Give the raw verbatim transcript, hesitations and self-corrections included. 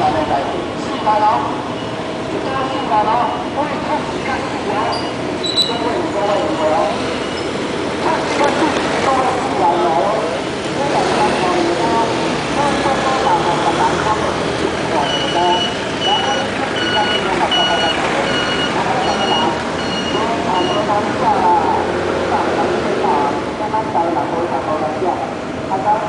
万的代志，四万哦，一多四万哦，我哋出时间四万，各位各位各位哦，出时间四多四万哦，我哋三万元哦，我多多大大大大方嘅四万哦，然后我哋出时间四万八八八八八，然后大家啦，我大多当下啦，大家知道，刚刚在哪个哪个来讲，大家。